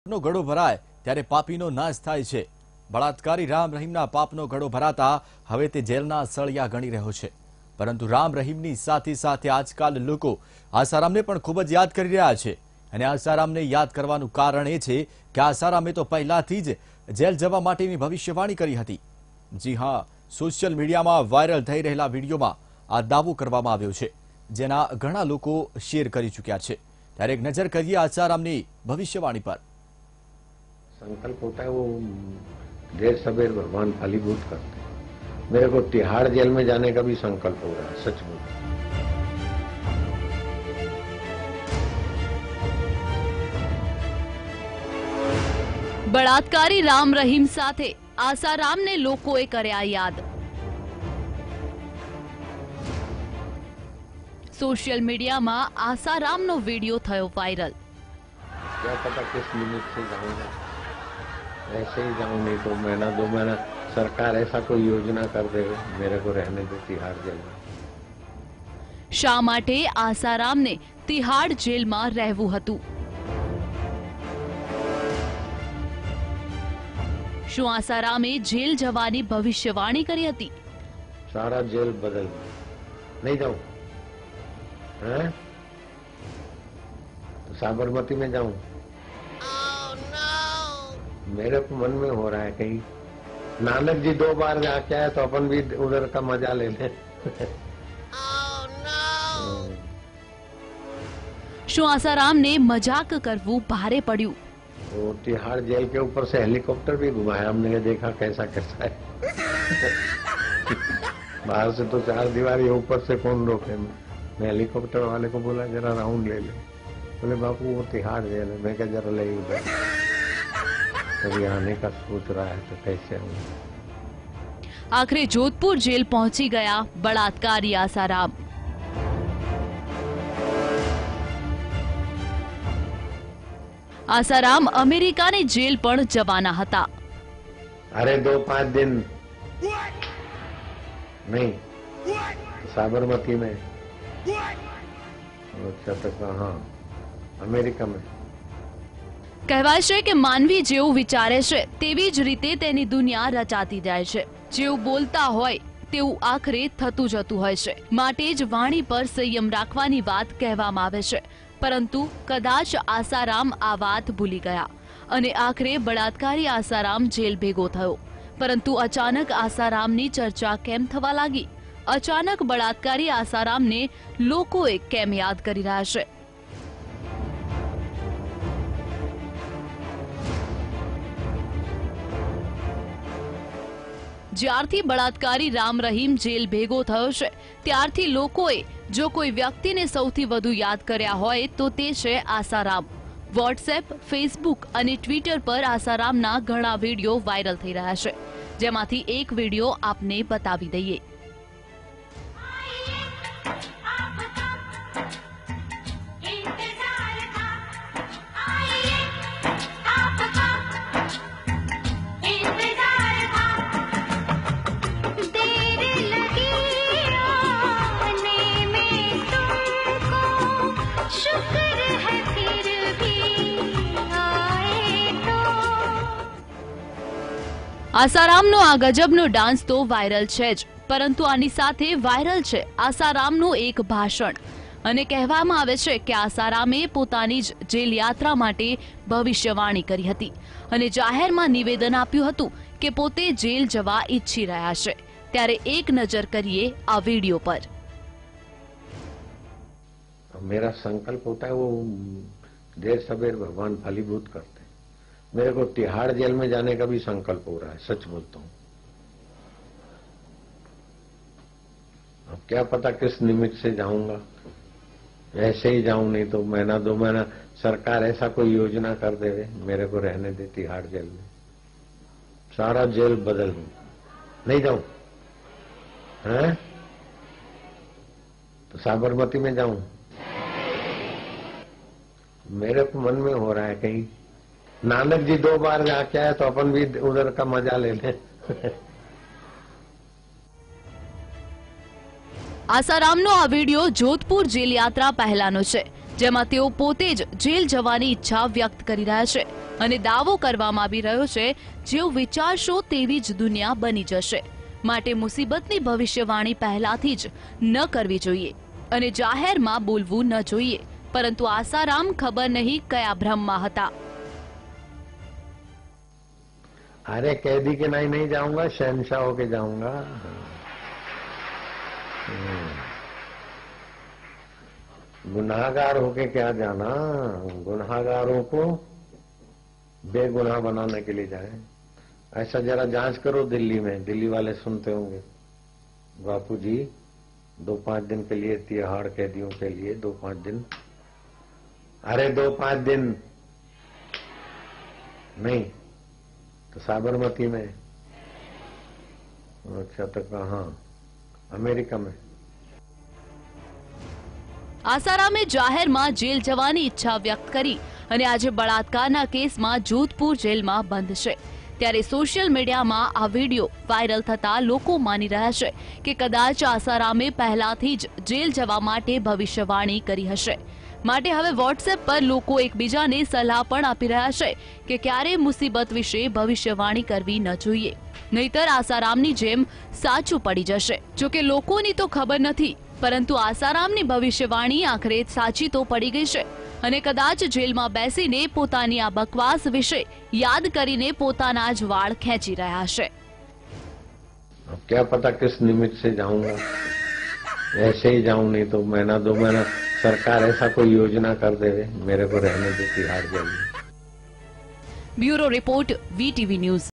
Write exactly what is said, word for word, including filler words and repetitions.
નો ગળો ભરાય ત્યારે પાપીનો નાશ થાય છે। બળાત્કારી રામ રહીમના પાપનો ગળો ભરાતા હવે તે જેલના સળિયા ગણી રહ્યો છે। પરંતુ રામ રહીમની સાથે સાથે આજકાલ લોકો આસારામને પણ ખૂબ જ યાદ કરી રહ્યા છે અને આસારામને યાદ કરવાનું કારણ એ છે કે આસારામે તો પહેલાથી જ જેલ જવા માટેની ભવિષ્યવાણી કરી હતી। જી હા, સોશિયલ મીડિયામાં વાયરલ થઈ રહેલા વિડીયોમાં આ દાવો કરવામાં આવ્યો છે, જેના ઘણા લોકો શેર કરી ચૂક્યા છે। ત્યારે એક નજર કરીએ આસારામની ભવિષ્યવાણી पर। संकल्प होता है वो देर सवेर भगवान फलीभूत करते हैं। मेरे को तिहाड़ जेल में जाने का भी संकल्प हो रहा है, सच में। बलात्कारी राम रहीम साथे आसाराम ने लोकोए कर्या याद। सोशल मीडिया में आसाराम नो वीडियो थयो वायरल। क्या पता किस मिनट से जाऊंगा, ऐसे ही जाऊं, नहीं तो महीना दो महीना सरकार ऐसा कोई योजना कर दे मेरे को रहने दे तिहाड़ जेल में। शा माटे आसाराम ने तिहाड़ जेल में रहवू हतुं? शुं आसारामे जेल जवानी भविष्यवाणी करी हती? सारा जेल बदल नहीं जाऊं, हैं? तो साबरमती में जाऊं। मेरे को मन में हो रहा है कहीं नानक जी दो बार जाके आए तो अपन भी उधर का मजा ले लें। शुं आसाराम ने मजाक करवू भारे पड़्યું? वो तिहाड़ जेल के ऊपर से हेलीकॉप्टर भी घुमाया हमने, देखा कैसा कैसा है। बाहर से तो चार दीवारी है, ऊपर से कौन रोके। मैं हेलीकॉप्टर वाले को बोला जरा राउंड ले ले। बोले बापू वो तिहाड़ जेल है। मैं क्या जरा ले उधर, कभी आने का सोच रहा है तो कैसे आऊं। आखिर जोधपुर जेल पहुंची गया बलात्कारी आसाराम। आसाराम अमेरिका ने जेल पण जवाना हता। अरे दो पांच दिन नहीं, साबरमती में। अच्छा तो कहाँ? अमेरिका में। કહેવાય છે કે માનવી જેવું વિચારે છે તેવી જ રીતે તેની દુનિયા રચાતી જાય છે। જેવું બોલતા હોય તેવું આખરે થતું જતું હોય છે। માટે જ વાણી પર સંયમ રાખવાની વાત કહેવામાં આવે છે। પરંતુ કદાચ આસારામ આ વાત ભૂલી ગયા અને આખરે બળાત્કારી આસારામ જેલ ભેગો થયો। પરંતુ અચાનક આસારામની ચર્ચા કેમ થવા લાગી? અચાનક બળાત્કારી આસારામને લોકોએ કેમ યાદ કરી રહ્યા છે? જ્યારથી બળાત્કારી રામ રહીમ જેલ ભેગો થયો છે ત્યારથી લોકોએ જો કોઈ વ્યક્તિને સૌથી વધુ યાદ કર્યા હોય તો તે છે આસારામ। વોટ્સએપ, ફેસબુક અને ટ્વિટર પર આસારામના ઘણા વિડીયો વાયરલ થઈ રહ્યા છે, જેમાંથી એક વિડીયો આપને બતાવી દઈએ। આસારામનો આ ગજબનો ડાન્સ તો વાયરલ છે જ, પરંતુ આની સાથે વાયરલ છે આસારામનું એક ભાષણ અને કહેવામાં આવે છે કે આસારામે પોતાની જ જેલ યાત્રા માટે ભવિષ્યવાણી કરી હતી અને જાહેરમાં નિવેદન આપ્યું હતું કે પોતે જેલ જવા ઈચ્છી રહ્યા છે। ત્યારે એક નજર કરીએ આ વિડીયો પર। मेरा संकल्प होता है वो देर सवेर भगवान फलीभूत करते हैं। मेरे को तिहाड़ जेल में जाने का भी संकल्प हो रहा है, सच बोलता हूँ। अब क्या पता किस निमित्त से जाऊंगा, ऐसे ही जाऊं, नहीं तो महीना दो महीना सरकार ऐसा कोई योजना कर दे मेरे को रहने दे तिहाड़ जेल में। सारा जेल बदल दूं, नहीं जाऊं, हैं? तो साबरमती में जाऊं। मेरे को मन में हो रहा है कहीं नानक जी दो बार जाके आए तो अपन भी उधर का मजा ले लें। આસારામનો આ વિડીયો જોધપુર જેલ યાત્રા પહેલાનો છે, જેમાં તેઓ પોતે જ જેલ જવાની ઈચ્છા વ્યક્ત કરી રહ્યા છે અને દાવો કરવામાં આવી રહ્યો છે જેવું વિચારશો તેવી જ દુનિયા બની જશે। માટે મુસીબતની ભવિષ્યવાણી પહેલાથી જ ન કરવી જોઈએ અને જાહેરમાં બોલવું ન જોઈએ, પરંતુ આસારામ ખબર નહીં કયા ભ્રમમાં હતા। अरे कैदी के नहीं नहीं जाऊंगा, शहनशाह होके जाऊंगा। गुनाहगार होके क्या जाना, गुनाहगारों को बेगुनाह बनाने के लिए जाए। ऐसा जरा जांच करो दिल्ली में, दिल्ली वाले सुनते होंगे, बापू जी दो पांच दिन के लिए तिहाड़ कैदियों के लिए दो पांच दिन, अरे दो पांच दिन नहीं तो साबरमती में, अच्छा तो कहाँ, अमेरिका में। આસારામે જાહેરમાં જેલ જવાની ઈચ્છા વ્યક્ત કરી અને આજે બળાત્કારના કેસમાં જોધપુર જેલમાં બંધ છે। ત્યારે સોશિયલ મીડિયામાં આ વિડીયો વાયરલ થતા લોકો માની રહ્યા છે કે કદાચ આસારામે પહેલાથી જ જેલ જવા માટે ભવિષ્યવાણી કરી હશે। માટે હવે વોટ્સએપ પર લોકો એકબીજાને સલાહ પણ આપી રહ્યા છે કે ક્યારે મુસીબત વિશે ભવિષ્યવાણી કરવી ન જોઈએ, નહીતર આસારામની જેમ સાચું પડી જશે। જોકે લોકોની તો ખબર નથી, પરંતુ આસારામની ભવિષ્યવાણી આખરે સાચી તો પડી ગઈ છે અને કદાચ જેલમાં બેસીને પોતાની આ બકવાસ વિશે યાદ કરીને પોતાના જ વાળ ખેંચી રહ્યા છે। अब क्या पता किस निमित्त से जाऊंगा, ऐसे ही जाऊं नहीं तो महीना दो महीना सरकार ऐसा कोई योजना कर देवे मेरे को रहने दे तिहाड़ जेल में। Bureau report, VTV news.